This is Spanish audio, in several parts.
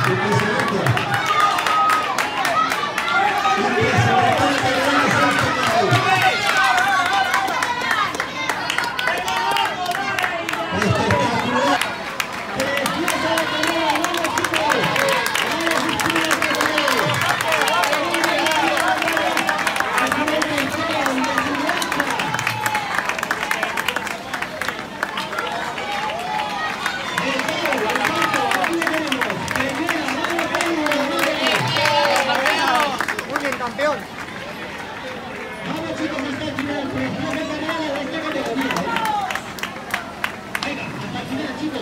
Campeón. Vamos chicos, hasta el final, preciosa carrera de esta categoría. Venga, hasta el final chicos.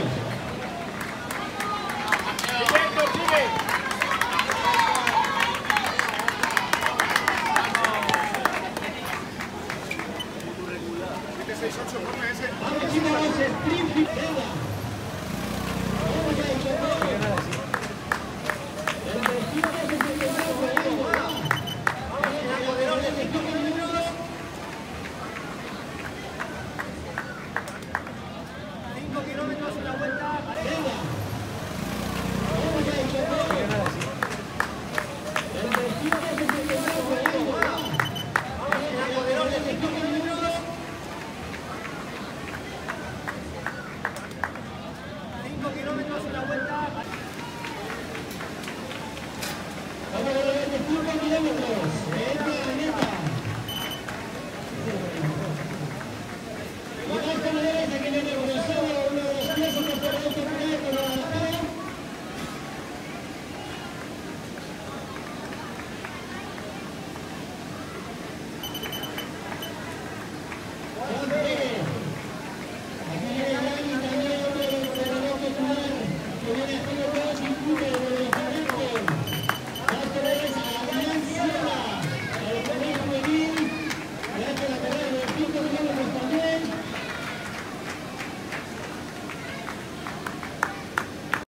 Vamos chicos, sprint, venga. Vamos a ir, el vestido de 69, kilómetros.